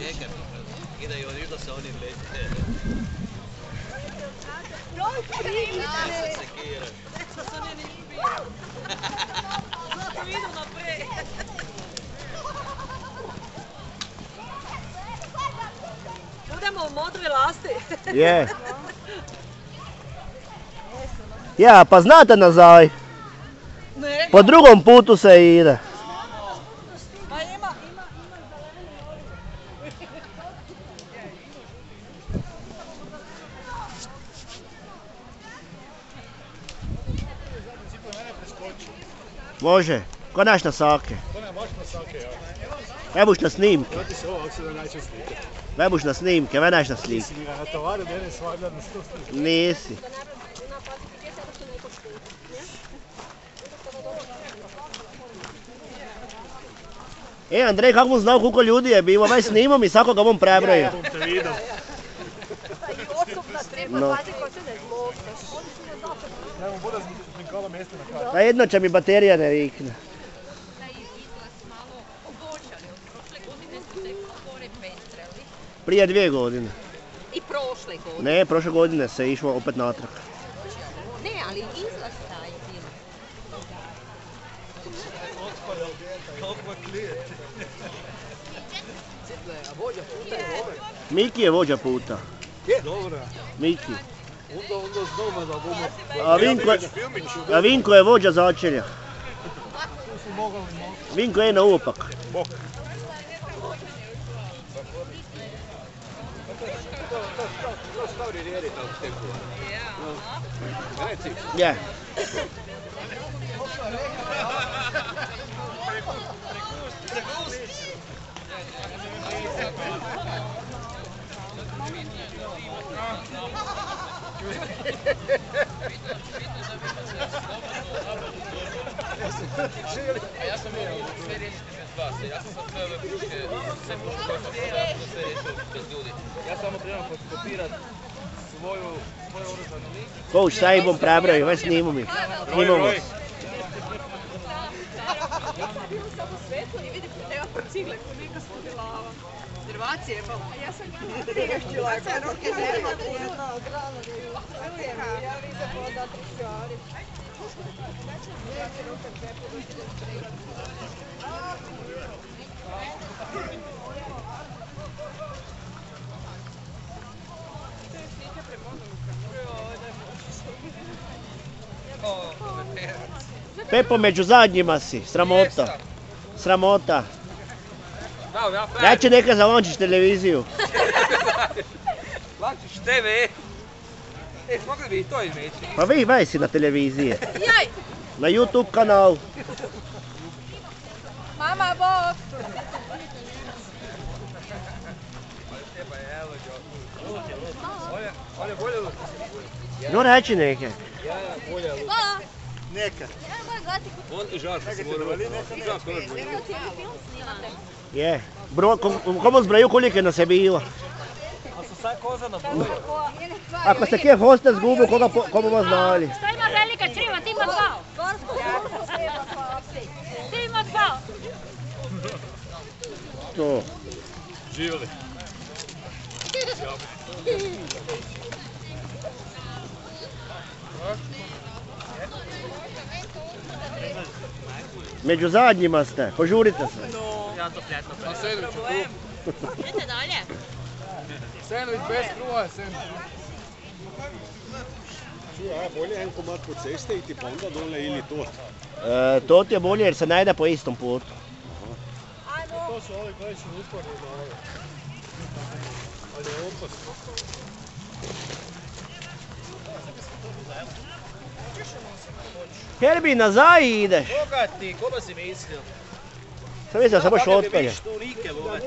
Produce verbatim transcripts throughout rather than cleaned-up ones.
Čekaj, idaju oni išlo sa onim lećem. Joj, krivi se! Sekira. Što se ne ljubi. Zato idu napred. Budemo u modroj lasti. Je. Ja, pa znate nazaj. Ne. Po drugom putu se ide. Ma ima, ima, ima Može, ko naš na sake. Ne buš na snimke. Ne buš na snimke, ne naš na slike. Nisi. E, Andrej, kako mu znao koliko ljudi je bilo, ovaj snimao mi, svako ga bom prebrojio. No. A jedno će mi baterija ne rikne. Prije dvije godine. I prošle godine? Ne, prošle godine se išlo opet natrag. Ne, ali izlaz taj film. Miki je vođa puta. Dobro. Miki. Onda, onda znamo da bomo... A Vinko, a Vinko je vođa začelja. Vinko je na uopak. Bok. Je. Ja sam morao sve riješiti bez vas, ja sam sad sve ove puške, sve puške koje sam prodao, to sve riješio bez ljudi. Ja samo trebam fotokopirat svoju, svoju oružanu listu. Pouš, šta im bom prebrojio, ovaj snimao mi. Snimamo. Ja sam bila samo svetlo i vidim da ja po cigle ko neka spodilava. Drvacije je malo. Ja sam gledala priješćila. Ja sam roke nema jedna od rana da ju čujem. Ja vidim voda tri stvari. Ja ću roke preporučiti da treba. Pepo, među zadnjima si, sramota. Sramota. Neće neka zalončiš televiziju. Lančiš te ve. E, mogli bi i to izmeći. Pa vi vaj si na televiziji. Jaj! Na YouTube kanal. Mama, bok! On je bolje luka. No reći neke. Ja, ja, bolje luka. Pa! Neka. Ja moram gledati kako... On i Žarko se mora luka. Žarko je bolje luka. cijeli film snimate. Je. Bro, komu zbraju koliko je nas je bilo? A su sad koza na boju. Ako ste kje hosta zgubu, koga po- komu vas znali? Što ima velika čriva, ti ima dva. Ti ima dva. To. Živjeli. Među zadnjima ste, požurite se. Ja to pljatno A sandvič u kruh. Idete dalje. Sandvič bez kruha je sandvič. Čuj, a bolje en komad po ceste iti pa onda dole ili tot? E, to ti je bolje jer se ne ide po istom putu. To su ovi koji su uporni na ovo. Ali je opasno. Herbi, nazaj ideš. Koga ti, koga si mislio? Sam mislio da se baš otpelje. Vidiš tu rike lovati.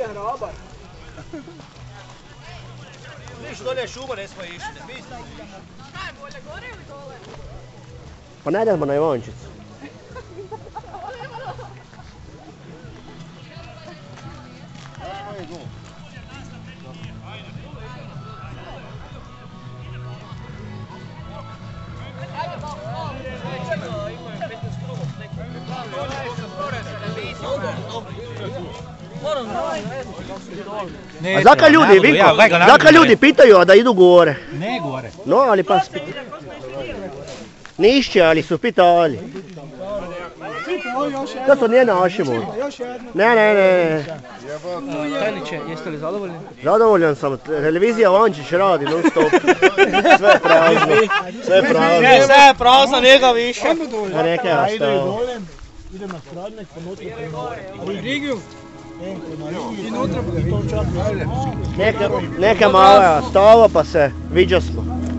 Vidiš dolje je šuma, ne smo išli. Kaj je bolje, gore ili dole? Pa ne idemo na Ivončicu. Moram A zakaj ljudi, Vinko, zakaj ljudi pitaju, a da idu gore? Ne gore. No, ali pa se pitaju. Nišće, ali su pitali. To to nije naše možda. Ne, ne, ne. Tajniče, jeste li zadovoljni? Zadovoljan sam, televizija Vančić radi non stop. Sve je prazno, sve je prazno. Ne, sve je prazno, njega više. A neka je ostao. Idem na Skradnek, ponutra prema Rigiju. I nutra bude. Neka, neka mala je ostalo pa se viđa smo.